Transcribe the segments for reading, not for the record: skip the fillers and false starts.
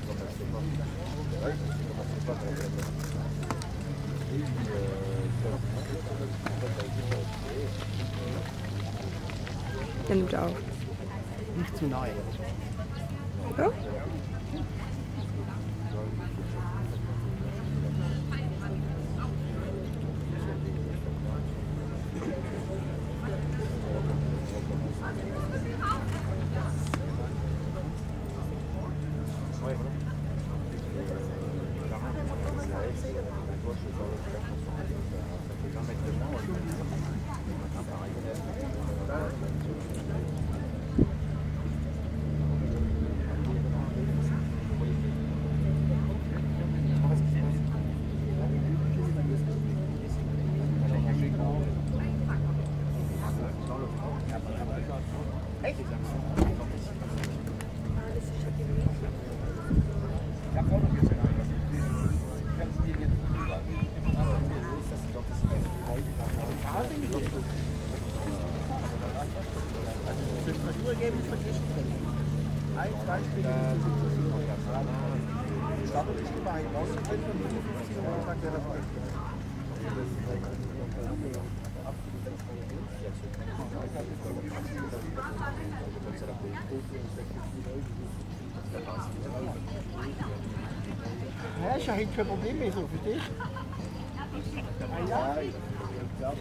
Der nimmt auf. Nicht zu nahe. Ja? Ergebnis verglichen drin. Ein Beispiel startet sich über ein Raus und 55 Euro sagt der dabei. Ja, ist ja kein Problem mehr so, verstehst du? Ja, ich glaube,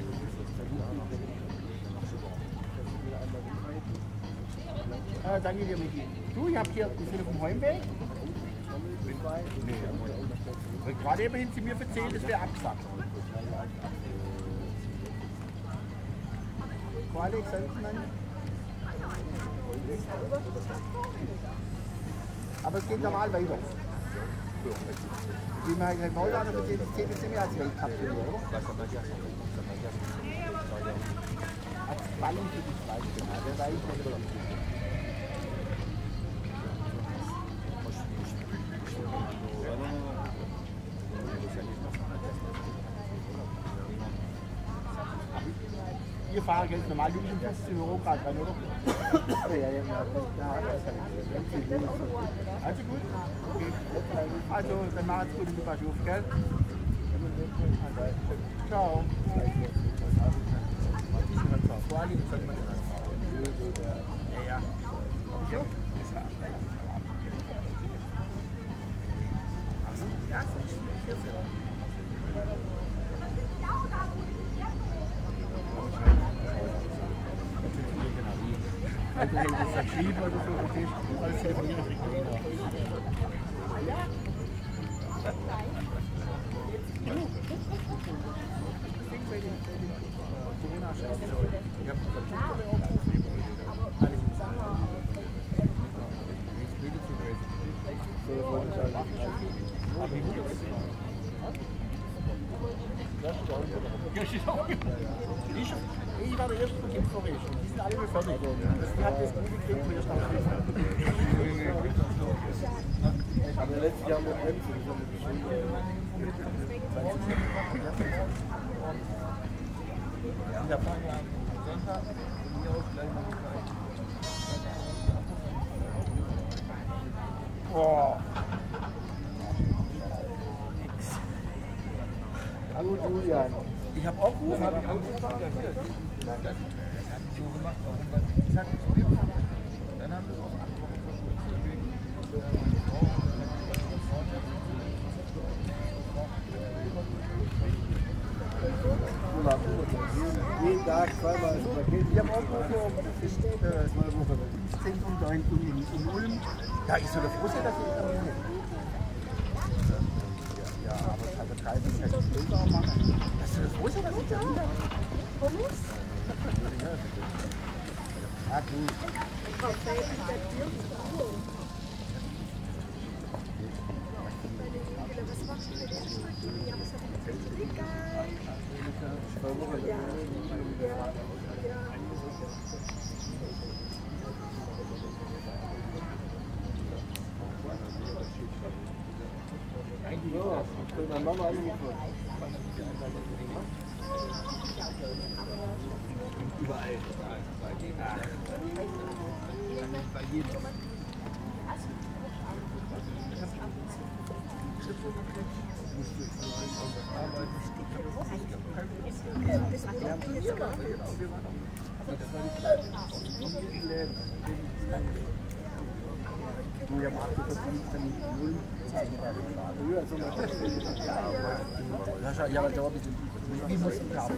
danke dir, Michi. Du, ich habe hier, wir sind auf dem Heimweg. Nee. Gerade eben hin zu mir erzählt, das wäre abgesagt. Wo Alex, aber es geht normal weiter. Die machen gleich Maul an, aber das zählt jetzt nicht mehr als Weltcup, oder? Als Quali für die Schweiz, genau. Der weiß nicht. Ihr Fahrer ganz normal, du bist um 15 Euro gerade dran, oder? Also gut? Okay. Also, dann macht's gut und du pass auf, gell? Ciao. Ja. Also wenn das Vertrieb oder so ist, alles telefonieren kriegt man eh Ich war der erste von Kim Forest. Die sind alle fertig. Die hat das gut gekriegt für erst aber letztes Jahr mit Bremsen. Boah. Hallo Julian. Ich habe auch Ruhe. Dann haben wir jeden Tag zweimal das Paket. Ich habe auch vor 15 und in Ulm. Ja, ich soll froh sein, dass ich das nicht. Ja, aber es hat der Kreis nicht schlechter machen. Das soll froh sein, dass ich das nicht habe. Ah, gut. Was machst du mit der Studie? Ja, was hat er egal. Ja, ich will meine Mama anrufen. Überall. Bei jedem. Wir machen das 15:0 Zeichen bei dem Fahrer. Früher so ja, aber da wie muss ich kaufen?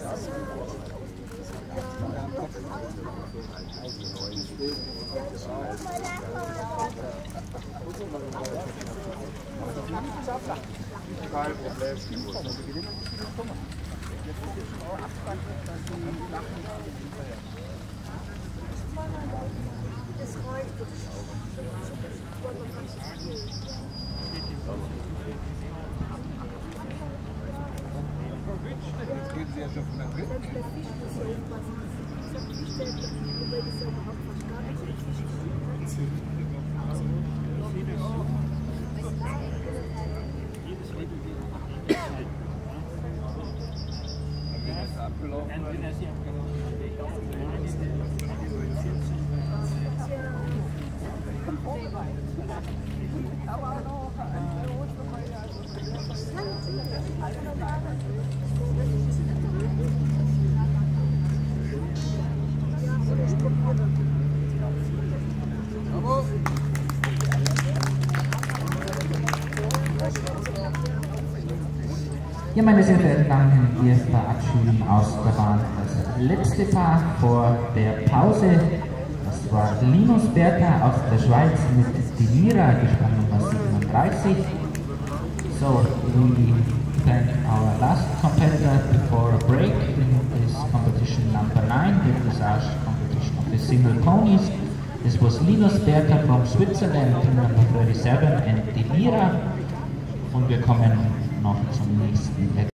Das reicht. Jetzt gehen Sie ja schon von der Welt. Selbst der Fisch muss ja aufpassen. Ich sag nicht, wobei das ja überhaupt fast gar nicht richtig ist. Ja, meine sehr verehrten Damen und Herren, wir verabschieden aus der Bahn das letzte Paar vor der Pause. Das war Linus Bertha aus der Schweiz mit Delira, Gespann Nummer 37. So, we thank our last competitor before a break in this competition number 9, the dressage competition of the single ponies. This was Linus Bertha from Switzerland, number 37, and Delira. Und wir kommen noch zum nächsten.